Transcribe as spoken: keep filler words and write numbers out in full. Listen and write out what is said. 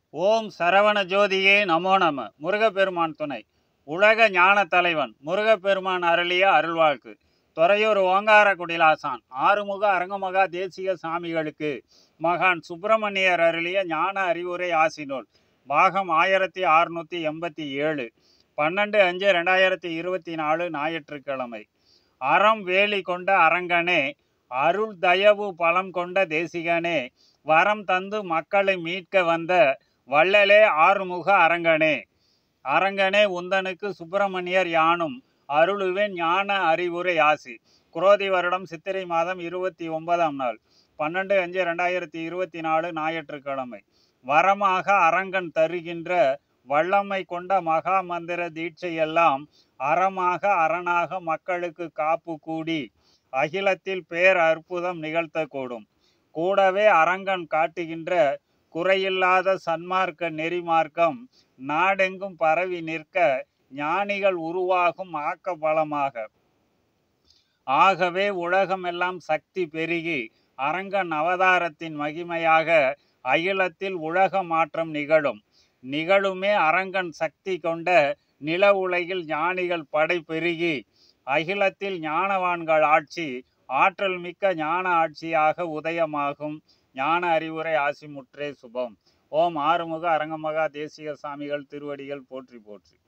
ஓம் சரவண ஜோதியே நமோ நம. முருகப்பெருமான் துணை. உலக ஞான தலைவன் முருகப்பெருமான் அருளிய அருள்வாழ்க்கு. துறையூர் ஓங்கார குடிலாசான் ஆறுமுக அரங்கமகா தேசிக சாமிகளுக்கு மகான் சுப்பிரமணியர் அருளிய ஞான அறிவுரை ஆசினோல் பாகம் ஆயிரத்தி அறுநூத்தி எண்பத்தி ஏழு பன்னெண்டு அஞ்சு ரெண்டாயிரத்தி இருபத்தி நாலு ஞாயிற்றுக்கிழமை. அறம் வேலி கொண்ட அரங்கனே, அருள் தயவு பலம் கொண்ட தேசிகனே, வரம் தந்து மக்களை மீட்க வந்த வள்ளலே ஆறுமுக அரங்கனே. அரங்கனே உந்தனுக்கு சுப்பிரமணியர் யானும் அருளுவேன் ஞான அறிவுரை ஆசி. குரோதி வருடம் சித்திரை மாதம் இருபத்தி ஒன்பதாம் நாள் பன்னெண்டு அஞ்சு ரெண்டாயிரத்தி இருபத்தி நாலு ஞாயிற்றுக்கிழமை. வரமாக அரங்கன் தருகின்ற வல்லமை கொண்ட மகா மந்திர தீட்சையெல்லாம் அறமாக அரணாக மக்களுக்கு காப்பு கூடி அகிலத்தில் பேர் அற்புதம் நிகழ்த்தக்கூடும். கூடவே அரங்கன் காட்டுகின்ற குறையில்லாத சன்மார்க்க நெறிமார்க்கம் நாடெங்கும் பரவி நிற்க ஞானிகள் உருவாகும் ஆக்க பலமாக. ஆகவே உலகமெல்லாம் சக்தி பெருகி அரங்கன் அவதாரத்தின் மகிமையாக அகிலத்தில் உலக மாற்றம் நிகழும். நிகழுமே அரங்கன் சக்தி கொண்ட நில உலகில் ஞானிகள் படை பெருகி அகிலத்தில் ஞானவான்கள் ஆட்சி ஆற்றல் மிக்க ஞான ஆட்சியாக உதயமாகும். ஞான அறிவுரை ஆசி முற்றே சுபம். ஓம் ஆறுமுக அரங்கமகா தேசிக சாமிகள் திருவடிகள் போற்றி போற்றி.